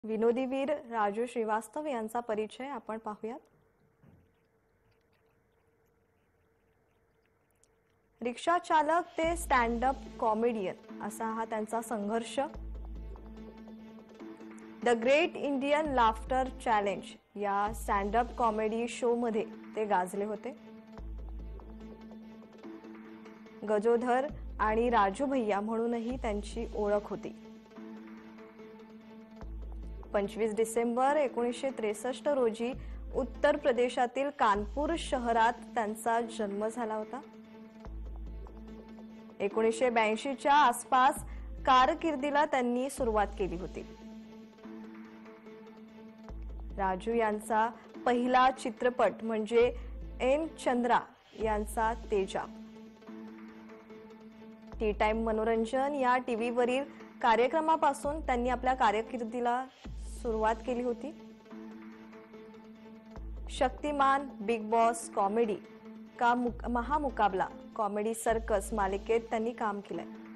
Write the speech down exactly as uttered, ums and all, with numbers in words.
विनोदीवीर राजू श्रीवास्तव यांचा परिचय आपण पाहूयात। रिक्षा चालक ते स्टँड अप कॉमेडियन असा हा त्यांचा संघर्ष। The great Indian laughter challenge या स्टँड अप कॉमेडी शो मध्ये ते गाजले होते। गजोधर आणि राजू भैया म्हणूनही त्यांची ओळख होती। पंचवीस डिसेंबर एकोणीसशे त्रेसष्ट रोजी उत्तर प्रदेशातील कानपूर शहरात त्यांचा जन्म झाला होता। एकोणीसशे ब्याऐंशी च्या आसपास कारकिर्दीला त्यांनी सुरुवात केली होती। राजू यांचा पहिला चित्रपट म्हणजे एम चंद्रा यांचा तेजा। टी टाइम मनोरंजन या टीव्हीवरील कार्यक्रमापासून त्यांनी आपल्या कारकिर्दीला सुरुवात केली होती। शक्तिमान, बिग बॉस कॉमेडी का महामुकाबला कॉमेडी सर्कस मालिकेत त्यांनी काम केले।